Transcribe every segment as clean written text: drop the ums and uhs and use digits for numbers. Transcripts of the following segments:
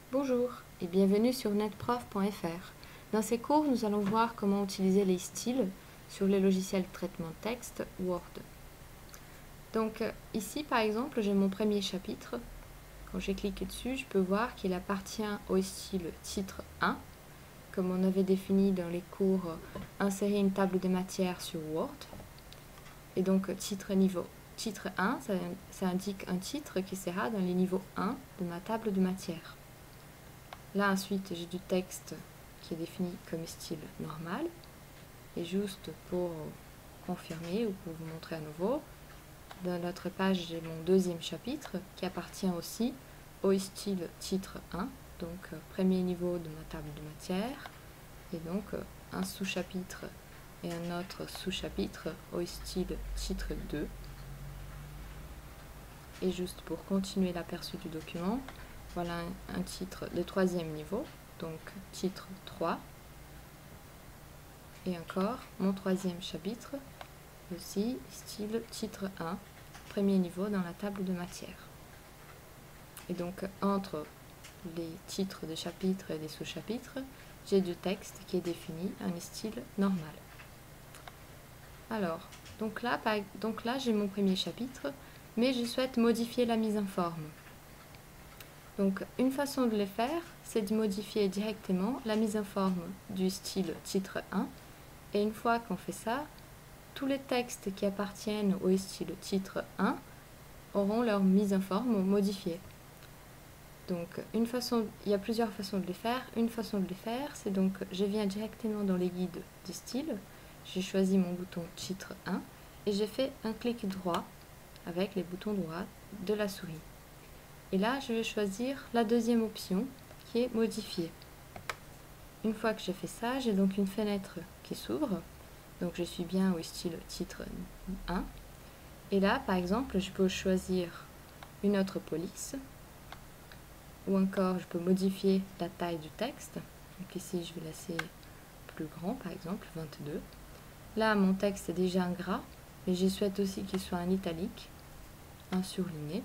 Bonjour et bienvenue sur netprof.fr. Dans ces cours, nous allons voir comment utiliser les styles sur les logiciels de traitement de texte Word. Donc ici par exemple, j'ai mon premier chapitre. Quand j'ai cliqué dessus, je peux voir qu'il appartient au style titre 1, comme on avait défini dans les cours insérer une table de matière sur Word. Et donc titre 1, ça indique un titre qui sera dans les niveaux 1 de ma table de matière. Là ensuite j'ai du texte qui est défini comme style normal. Et juste pour confirmer ou pour vous montrer à nouveau, dans notre page j'ai mon deuxième chapitre qui appartient aussi au style titre 1, donc premier niveau de ma table de matière, et donc un sous-chapitre et un autre sous-chapitre au style titre 2. Et juste pour continuer l'aperçu du document, voilà un titre de troisième niveau, donc titre 3. Et encore mon troisième chapitre, aussi style titre 1, premier niveau dans la table de matière. Et donc entre les titres des chapitres et des sous-chapitres, j'ai du texte qui est défini en style normal. Alors, donc là j'ai mon premier chapitre, mais je souhaite modifier la mise en forme. Donc une façon de le faire, c'est de modifier directement la mise en forme du style titre 1. Et une fois qu'on fait ça, tous les textes qui appartiennent au style titre 1 auront leur mise en forme modifiée. Donc il y a plusieurs façons de les faire. Une façon de les faire, c'est donc je viens directement dans les guides du style, j'ai choisi mon bouton titre 1 et j'ai fait un clic droit avec les boutons droits de la souris. Et là, je vais choisir la deuxième option qui est modifier. Une fois que j'ai fait ça, j'ai donc une fenêtre qui s'ouvre. Donc je suis bien au style titre 1. Et là, par exemple, je peux choisir une autre police. Ou encore, je peux modifier la taille du texte. Donc ici, je vais laisser plus grand, par exemple, 22. Là, mon texte est déjà en gras, mais je souhaite aussi qu'il soit en italique, en surligné.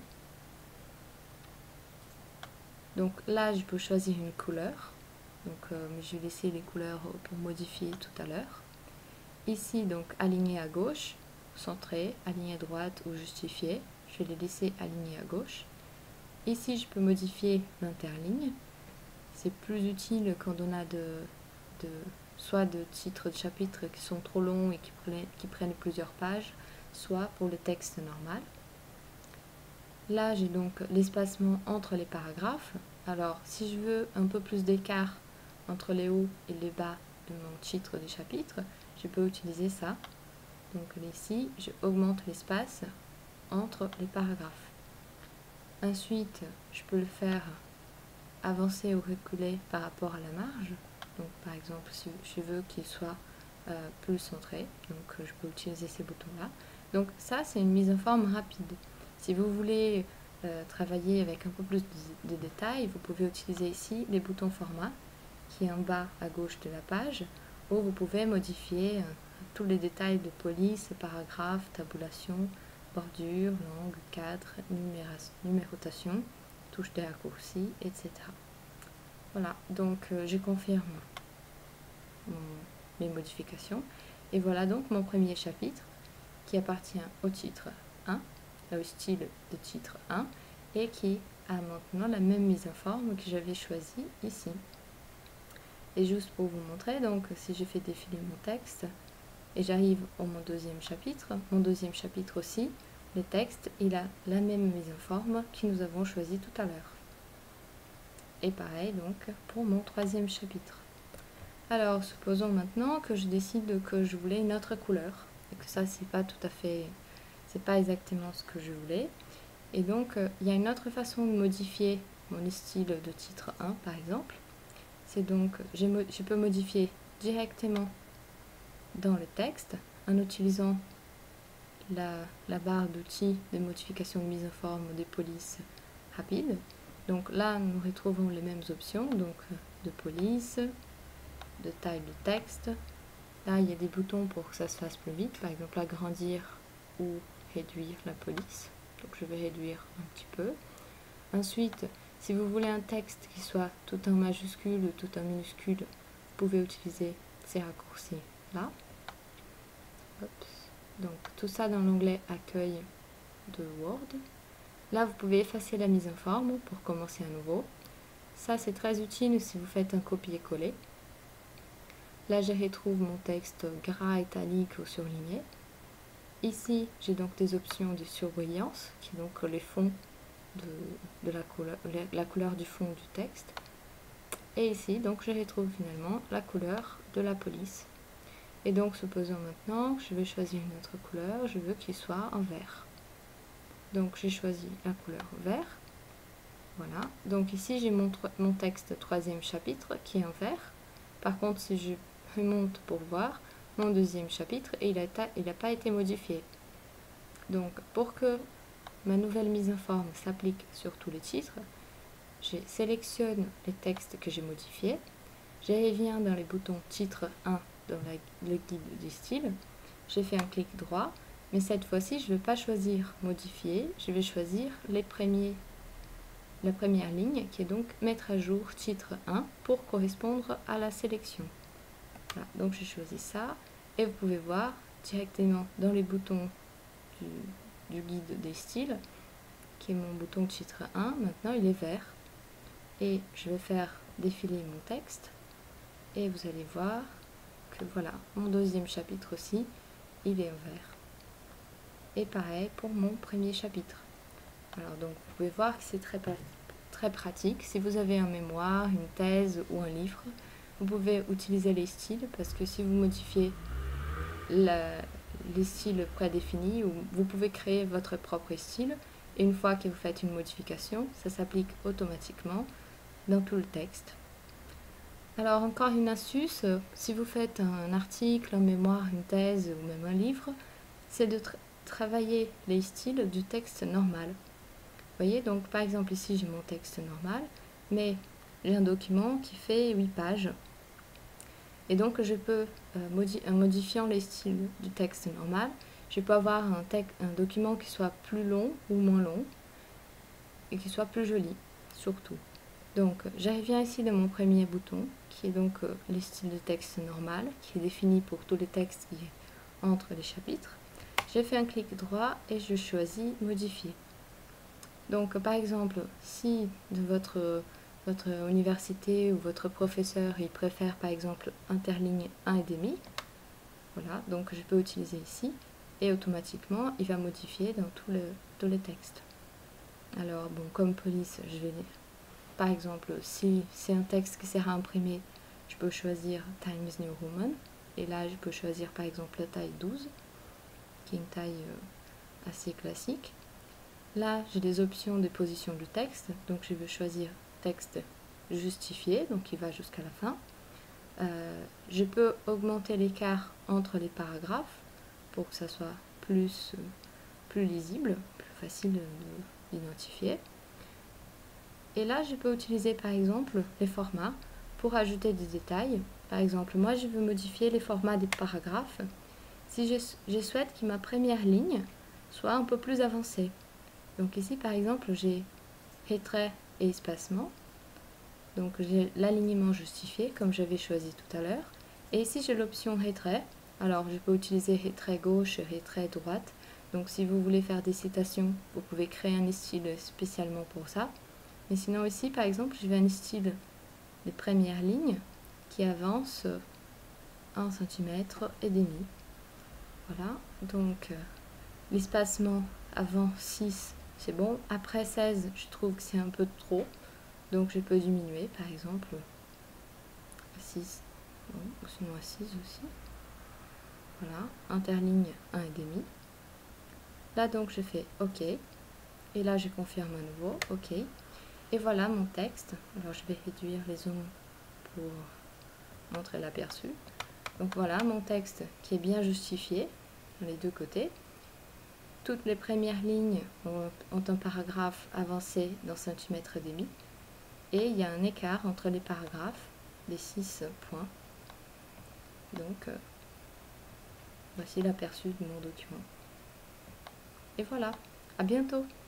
Donc là, je peux choisir une couleur. Donc je vais laisser les couleurs pour modifier tout à l'heure. Ici, donc aligné à gauche, centré, aligné à droite ou justifié. Je vais les laisser alignés à gauche. Ici, je peux modifier l'interligne. C'est plus utile quand on a soit de titres de chapitres qui sont trop longs et qui prennent plusieurs pages, soit pour le texte normal. Là, j'ai donc l'espacement entre les paragraphes. Alors, si je veux un peu plus d'écart entre les hauts et les bas de mon titre des chapitres, je peux utiliser ça. Donc ici, je augmente l'espace entre les paragraphes. Ensuite, je peux le faire avancer ou reculer par rapport à la marge. Donc par exemple, si je veux qu'il soit plus centré, donc je peux utiliser ces boutons-là. Donc ça, c'est une mise en forme rapide. Si vous voulez travailler avec un peu plus de détails, vous pouvez utiliser ici les boutons format, qui est en bas à gauche de la page, où vous pouvez modifier tous les détails de police, paragraphe, tabulation, bordure, langue, cadre, numérotation, touche de raccourci, etc. Voilà, donc je confirme mes modifications. Et voilà donc mon premier chapitre qui appartient au titre 1, au style de titre 1, et qui a maintenant la même mise en forme que j'avais choisi ici. Et juste pour vous montrer, donc si je fais défiler mon texte, et j'arrive au mon deuxième chapitre aussi, le texte, il a la même mise en forme que nous avons choisi tout à l'heure. Et pareil donc pour mon troisième chapitre. Alors supposons maintenant que je décide que je voulais une autre couleur, et que ça c'est pas exactement ce que je voulais. Et donc il y a une autre façon de modifier mon style de titre 1 par exemple. C'est donc, je peux modifier directement dans le texte en utilisant la barre d'outils de modification de mise en forme des polices rapides. Donc là, nous retrouvons les mêmes options, donc de police, de taille de texte. Là, il y a des boutons pour que ça se fasse plus vite, par exemple agrandir ou réduire la police. Donc je vais réduire un petit peu. Ensuite, Si vous voulez un texte qui soit tout en majuscule ou tout en minuscule, vous pouvez utiliser ces raccourcis là. Donc tout ça dans l'onglet Accueil de Word. Là, vous pouvez effacer la mise en forme pour commencer à nouveau. Ça, c'est très utile si vous faites un copier-coller. Là, je retrouve mon texte gras, italique ou surligné. Ici, j'ai donc des options de surbrillance, qui est donc les fonds de la couleur du fond du texte. Et ici, donc, je retrouve finalement la couleur de la police. Et donc, supposons maintenant que je vais choisir une autre couleur, je veux qu'il soit en vert. Donc, j'ai choisi la couleur vert. Voilà. Donc ici, j'ai mon texte troisième chapitre qui est en vert. Par contre, si je remonte pour voir, mon deuxième chapitre, et il n'a pas été modifié. Donc, pour que ma nouvelle mise en forme s'applique sur tous les titres, je sélectionne les textes que j'ai modifiés, je reviens dans les boutons titre 1 dans le guide du style, j'ai fait un clic droit, mais cette fois-ci, je ne vais pas choisir modifier, je vais choisir la première ligne qui est donc mettre à jour titre 1 pour correspondre à la sélection. Voilà, donc j'ai choisi ça et vous pouvez voir directement dans les boutons du guide des styles, qui est mon bouton titre 1, maintenant il est vert. Et je vais faire défiler mon texte et vous allez voir que voilà, mon deuxième chapitre aussi, il est en vert. Et pareil pour mon premier chapitre. Alors donc vous pouvez voir que c'est très pratique. Si vous avez un mémoire, une thèse ou un livre, vous pouvez utiliser les styles parce que si vous modifiez les styles prédéfinis, vous pouvez créer votre propre style et une fois que vous faites une modification, ça s'applique automatiquement dans tout le texte. Alors encore une astuce, si vous faites un article, un mémoire, une thèse ou même un livre, c'est de travailler les styles du texte normal. Vous voyez, donc par exemple ici j'ai mon texte normal, mais j'ai un document qui fait 8 pages. Et donc je peux, en modifiant les styles du texte normal, je peux avoir un document qui soit plus long ou moins long, et qui soit plus joli, surtout. Donc je reviens ici dans mon premier bouton, qui est donc les styles de texte normal, qui est défini pour tous les textes qui sont entre les chapitres. J'ai fait un clic droit et je choisis modifier. Donc par exemple, si de votre université ou votre professeur il préfère par exemple interligne 1,5, voilà, donc je peux utiliser ici et automatiquement il va modifier dans tous les textes. Alors bon, comme police, je vais par exemple, si c'est un texte qui sert à imprimer, je peux choisir Times New Roman et là je peux choisir par exemple la taille 12 qui est une taille assez classique. Là, j'ai des options de position du texte, donc je vais choisir texte justifié, donc il va jusqu'à la fin. Je peux augmenter l'écart entre les paragraphes pour que ça soit plus lisible, plus facile d'identifier. Et là, je peux utiliser par exemple les formats pour ajouter des détails. Par exemple, moi je veux modifier les formats des paragraphes si je souhaite que ma première ligne soit un peu plus avancée. Donc ici, par exemple, j'ai retrait et espacement. Donc j'ai l'alignement justifié, comme j'avais choisi tout à l'heure. Et ici, j'ai l'option retrait. Alors, je peux utiliser retrait gauche et retrait droite. Donc si vous voulez faire des citations, vous pouvez créer un style spécialement pour ça. Mais sinon ici, par exemple, je veux un style des premières lignes qui avance 1,5 cm. Voilà, donc l'espacement avant 6, c'est bon. Après 16, je trouve que c'est un peu trop. Donc je peux diminuer, par exemple, à 6. Bon, ou sinon à 6 aussi. Voilà, interligne 1,5. Là, donc, je fais OK. Et là, je confirme à nouveau OK. Et voilà mon texte. Alors, je vais réduire les zooms pour montrer l'aperçu. Donc voilà mon texte qui est bien justifié dans les deux côtés. Toutes les premières lignes ont un paragraphe avancé dans 5 cm et demi. Et il y a un écart entre les paragraphes des 6 points. Donc, voici l'aperçu de mon document. Et voilà, à bientôt!